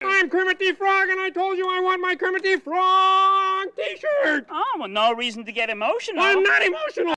I'm Kermit the Frog, and I told you I want my Kermit the Frog t-shirt. Oh, well, no reason to get emotional. I'm not emotional.